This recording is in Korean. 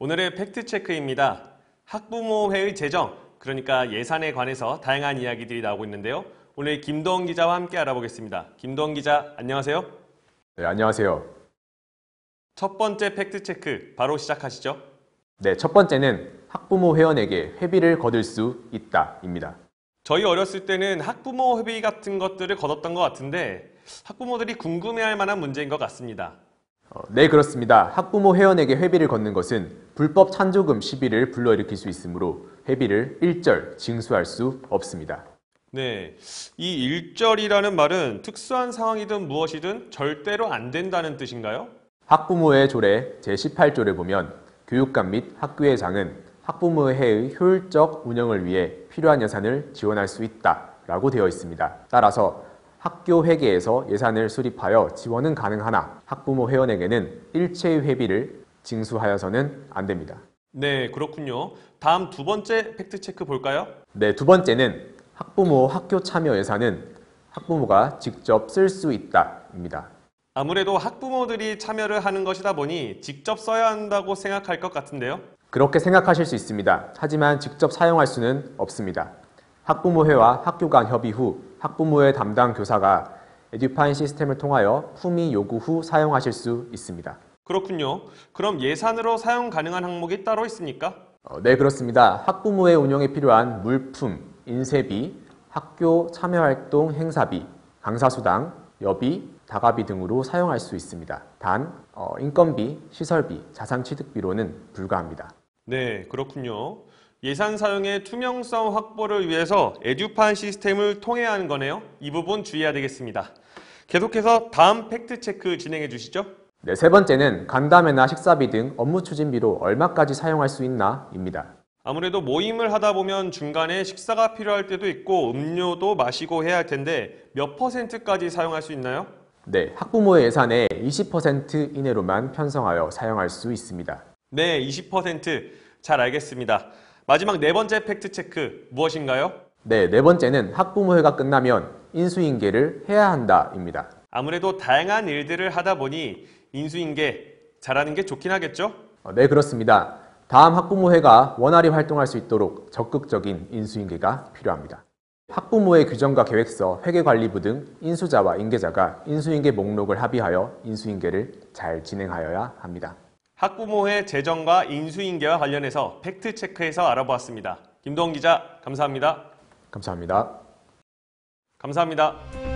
오늘의 팩트체크입니다. 학부모회의 재정, 그러니까 예산에 관해서 다양한 이야기들이 나오고 있는데요. 오늘 김도원 기자와 함께 알아보겠습니다. 김도원 기자, 안녕하세요. 네, 안녕하세요. 첫 번째 팩트체크, 바로 시작하시죠. 네, 첫 번째는 학부모 회원에게 회비를 거둘 수 있다입니다. 저희 어렸을 때는 학부모 회비 같은 것들을 거뒀던 것 같은데 학부모들이 궁금해할 만한 문제인 것 같습니다. 네, 그렇습니다. 학부모 회원에게 회비를 걷는 것은 불법 찬조금 시비를 불러일으킬 수 있으므로 회비를 일절 징수할 수 없습니다. 네, 이 일절이라는 말은 특수한 상황이든 무엇이든 절대로 안 된다는 뜻인가요? 학부모회 조례 제18조를 보면 교육감 및 학교의 장은 학부모회의 효율적 운영을 위해 필요한 예산을 지원할 수 있다라고 되어 있습니다. 따라서 학교 회계에서 예산을 수립하여 지원은 가능하나 학부모 회원에게는 일체의 회비를 징수하여서는 안 됩니다. 네, 그렇군요. 다음 두 번째 팩트체크 볼까요? 네, 두 번째는 학부모 학교 참여 예산은 학부모가 직접 쓸 수 있다입니다. 아무래도 학부모들이 참여를 하는 것이다 보니 직접 써야 한다고 생각할 것 같은데요. 그렇게 생각하실 수 있습니다. 하지만 직접 사용할 수는 없습니다. 학부모회와 학교 간 협의 후 학부모회 담당 교사가 에듀파인 시스템을 통하여 품위 요구 후 사용하실 수 있습니다. 그렇군요. 그럼 예산으로 사용 가능한 항목이 따로 있습니까? 네, 그렇습니다. 학부모회 운영에 필요한 물품, 인쇄비, 학교 참여활동 행사비, 강사수당, 여비, 다가비 등으로 사용할 수 있습니다. 단, 인건비, 시설비, 자산취득비로는 불가합니다. 네, 그렇군요. 예산 사용의 투명성 확보를 위해서 에듀파인 시스템을 통해야 하는 거네요. 이 부분 주의해야 되겠습니다. 계속해서 다음 팩트체크 진행해 주시죠. 네, 세 번째는 간담회나 식사비 등 업무 추진비로 얼마까지 사용할 수 있나입니다. 아무래도 모임을 하다 보면 중간에 식사가 필요할 때도 있고 음료도 마시고 해야 할 텐데 몇 %까지 사용할 수 있나요? 네, 학부모의 예산의 20% 이내로만 편성하여 사용할 수 있습니다. 네, 20%. 잘 알겠습니다. 마지막 네 번째 팩트체크 무엇인가요? 네, 네 번째는 학부모회가 끝나면 인수인계를 해야 한다입니다. 아무래도 다양한 일들을 하다 보니 인수인계 잘하는 게 좋긴 하겠죠? 네, 그렇습니다. 다음 학부모회가 원활히 활동할 수 있도록 적극적인 인수인계가 필요합니다. 학부모의 규정과 계획서, 회계관리부 등 인수자와 인계자가 인수인계 목록을 합의하여 인수인계를 잘 진행하여야 합니다. 학부모회 재정과 인수인계와 관련해서 팩트체크해서 알아보았습니다. 김도원 기자, 감사합니다. 감사합니다. 감사합니다.